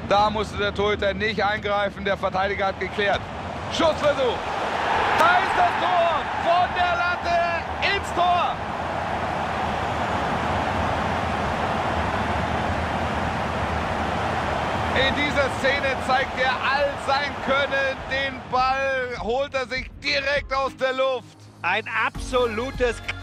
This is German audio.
Da musste der Torhüter nicht eingreifen, der Verteidiger hat geklärt. Schussversuch. Da ist das Tor von der Latte ins Tor. In dieser Szene zeigt er all sein Können. Den Ball holt er sich direkt aus der Luft. Ein absolutes